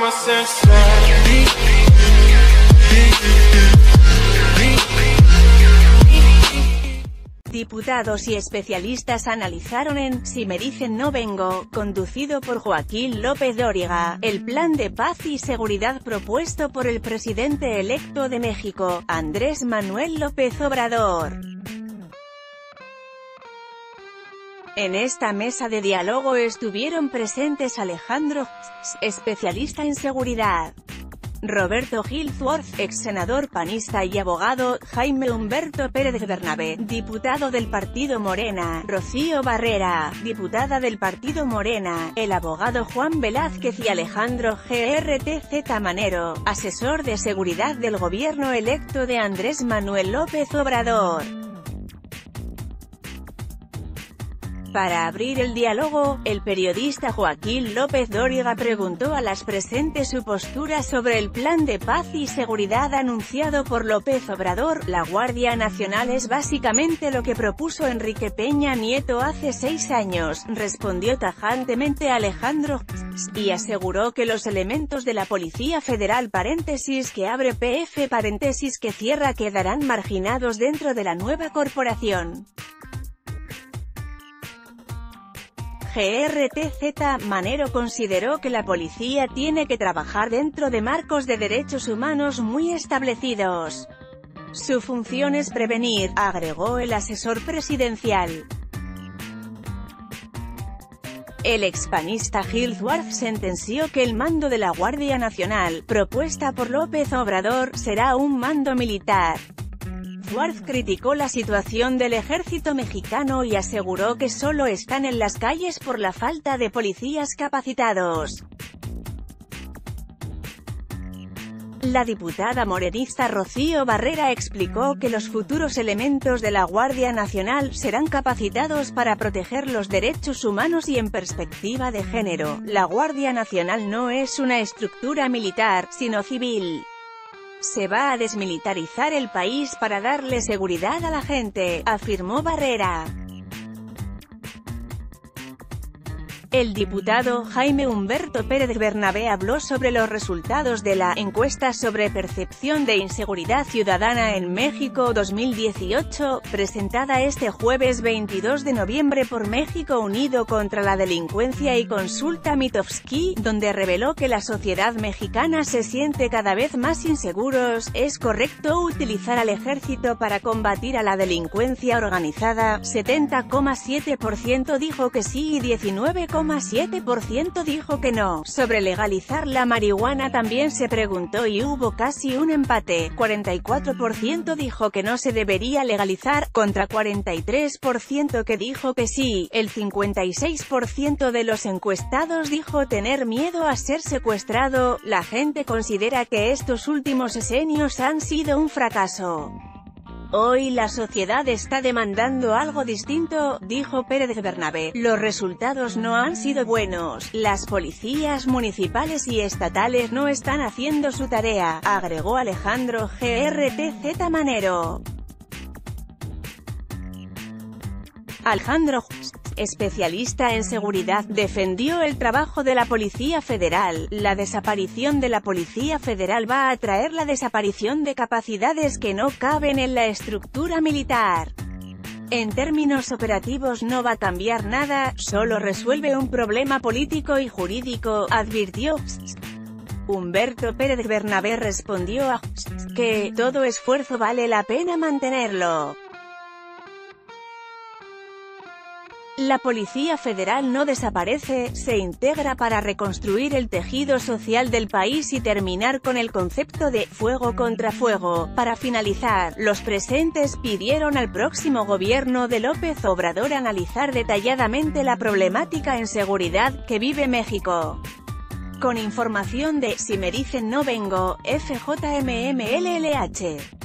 Diputados y especialistas analizaron en Si me dicen no vengo, conducido por Joaquín López Dóriga, el plan de paz y seguridad propuesto por el presidente electo de México, Andrés Manuel López Obrador. En esta mesa de diálogo estuvieron presentes Alejandro, especialista en seguridad; Roberto Gilsworth, ex senador panista y abogado; Jaime Humberto Pérez Bernabé, diputado del partido Morena; Rocío Barrera, diputada del partido Morena; el abogado Juan Velázquez y Alejandro GRTZ Manero, asesor de seguridad del gobierno electo de Andrés Manuel López Obrador. Para abrir el diálogo, el periodista Joaquín López Dóriga preguntó a las presentes su postura sobre el plan de paz y seguridad anunciado por López Obrador. La Guardia Nacional es básicamente lo que propuso Enrique Peña Nieto hace 6 años, respondió tajantemente Alejandro, y aseguró que los elementos de la Policía Federal que abre PF que cierra quedarán marginados dentro de la nueva corporación. GRTZ Manero consideró que la policía tiene que trabajar dentro de marcos de derechos humanos muy establecidos. Su función es prevenir, agregó el asesor presidencial. El expanista Gilsworth sentenció que el mando de la Guardia Nacional, propuesta por López Obrador, será un mando militar. Gilsworth criticó la situación del ejército mexicano y aseguró que solo están en las calles por la falta de policías capacitados. La diputada morenista Rocío Barrera explicó que los futuros elementos de la Guardia Nacional serán capacitados para proteger los derechos humanos y en perspectiva de género. La Guardia Nacional no es una estructura militar, sino civil. Se va a desmilitarizar el país para darle seguridad a la gente, afirmó Barrera. El diputado Jaime Humberto Pérez Bernabé habló sobre los resultados de la encuesta sobre percepción de inseguridad ciudadana en México 2018, presentada este jueves 22 de noviembre por México Unido contra la Delincuencia y Consulta Mitofsky, donde reveló que la sociedad mexicana se siente cada vez más inseguros. ¿Es correcto utilizar al ejército para combatir a la delincuencia organizada? 70,7% dijo que sí y 19,7% dijo que no. Sobre legalizar la marihuana también se preguntó y hubo casi un empate. 44% dijo que no se debería legalizar, contra 43% que dijo que sí. El 56% de los encuestados dijo tener miedo a ser secuestrado. La gente considera que estos últimos sexenios han sido un fracaso. Hoy la sociedad está demandando algo distinto, dijo Pérez Bernabé. Los resultados no han sido buenos, las policías municipales y estatales no están haciendo su tarea, agregó Alejandro GRTZ Manero. Alejandro, especialista en seguridad, defendió el trabajo de la Policía Federal. La desaparición de la Policía Federal va a traer la desaparición de capacidades que no caben en la estructura militar. En términos operativos no va a cambiar nada, solo resuelve un problema político y jurídico, advirtió. Humberto Pérez Bernabé respondió a que todo esfuerzo vale la pena mantenerlo. La Policía Federal no desaparece, se integra para reconstruir el tejido social del país y terminar con el concepto de «fuego contra fuego». Para finalizar, los presentes pidieron al próximo gobierno de López Obrador analizar detalladamente la problemática en seguridad que vive México. Con información de Si me dicen no vengo, FJMMLLH.